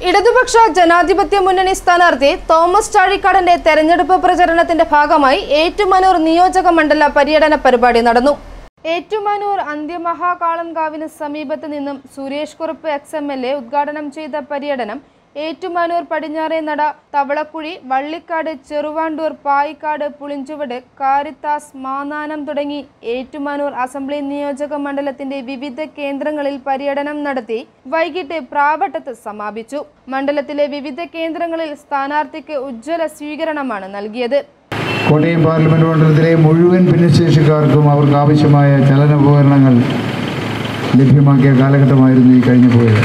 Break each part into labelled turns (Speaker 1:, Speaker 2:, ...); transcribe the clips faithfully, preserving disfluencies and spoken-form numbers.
Speaker 1: ഇടതുപക്ഷ ജനാധിപത്യ മുന്നണി സ്ഥാനാർത്ഥി തോമസ് ചാഴിക്കാടന്റെ തെരഞ്ഞെടുപ്പ് പ്രചരണത്തിന്റെ ഭാഗമായി ഏറ്റുമാനൂർ നിയോജക മണ്ഡല പര്യടന പരിപാടി നടന്നു. ഏറ്റുമാനൂർ അന്ത്യമഹാകാളൻകാവിന് സമീപത്ത് നിന്നും Suresh Kurup ex M L A ഉദ്ഘാടനം ചെയ്ത പര്യടനം ഏറ്റുമാനൂർ പടിഞ്ഞാറേ നട, തവളക്കുഴി, വള്ളിക്കാട്, ചെറുവാണ്ടൂർ, പായിക്കാട്, പുളിഞ്ചുവട്, കാരിത്താസ്, മാന്നാനം തുടങ്ങി ഏറ്റുമാനൂർ അസംബ്ലി നിയോജക മണ്ഡലത്തിന്റെ വിവിധ കേന്ദ്രങ്ങളിൽ പര്യടനം നടത്തി വൈകിട്ട് പ്രാവട്ടത്ത് സമാപിച്ചു. മണ്ഡലത്തിലെ വിവിധ കേന്ദ്രങ്ങളിൽ സ്ഥാനാർത്ഥിക്ക് ഉജ്ജ്വല സ്വീകരണമാണ് നൽകിയത്.
Speaker 2: കോട്ടയം പാർലമെന്റ് മണ്ഡലത്തിലെ മുഴുവൻ ഭിന്നശേഷിക്കാർക്കും അവർക്ക് ആവശ്യമായ ചലനോപകരണങ്ങൾ ലഭ്യമാക്കിയ കാലഘട്ടമായിരുന്നു ഈ കഴിഞ്ഞു പോയത്.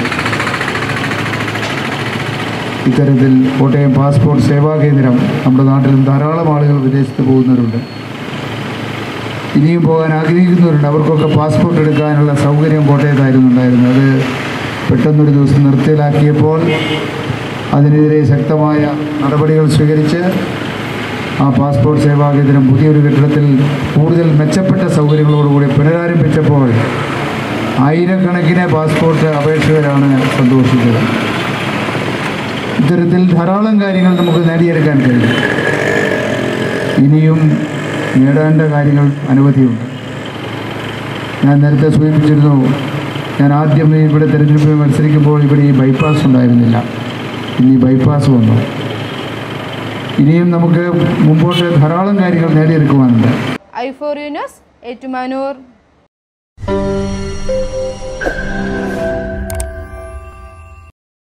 Speaker 2: ഇത്തരത്തിൽ കോട്ടയം പാസ്പോർട്ട് സേവാ കേന്ദ്രം നമ്മുടെ നാട്ടിലും ധാരാളം ആളുകൾ വിദേശത്ത് പോകുന്നവരുണ്ട്, ഇനിയും പോകാൻ ആഗ്രഹിക്കുന്നവരുണ്ട്. അവർക്കൊക്കെ പാസ്പോർട്ട് എടുക്കാനുള്ള സൗകര്യം കോട്ടയത്തായിരുന്നു ഉണ്ടായിരുന്നത്. അത് പെട്ടെന്നൊരു ദിവസം നിർത്തലാക്കിയപ്പോൾ അതിനെതിരെ ശക്തമായ നടപടികൾ സ്വീകരിച്ച് ആ പാസ്പോർട്ട് സേവാ കേന്ദ്രം പുതിയൊരു കെട്ടിടത്തിൽ കൂടുതൽ മെച്ചപ്പെട്ട സൗകര്യങ്ങളോടുകൂടി പുനരാരംഭിച്ചപ്പോൾ ആയിരക്കണക്കിന് പാസ്പോർട്ട് അപേക്ഷകരാണ് സന്തോഷിച്ചത്. ഇത്തരത്തിൽ ധാരാളം കാര്യങ്ങൾ നമുക്ക് നേടിയെടുക്കാൻ കഴിയും. ഇനിയും നേടേണ്ട കാര്യങ്ങൾ അനവധിയുണ്ട്. ഞാൻ നേരത്തെ സൂചിപ്പിച്ചിരുന്നു, ഞാൻ ആദ്യം ഇവിടെ തെരഞ്ഞെടുപ്പിൽ മത്സരിക്കുമ്പോൾ ഇവിടെ ഈ ബൈപ്പാസ് ഉണ്ടായിരുന്നില്ല. ഇനി ഈ ബൈപ്പാസ് വന്നു. ഇനിയും നമുക്ക് മുമ്പോട്ട് ധാരാളം കാര്യങ്ങൾ നേടിയെടുക്കുവാനുണ്ട്.
Speaker 1: I for you news, Ettumanoor.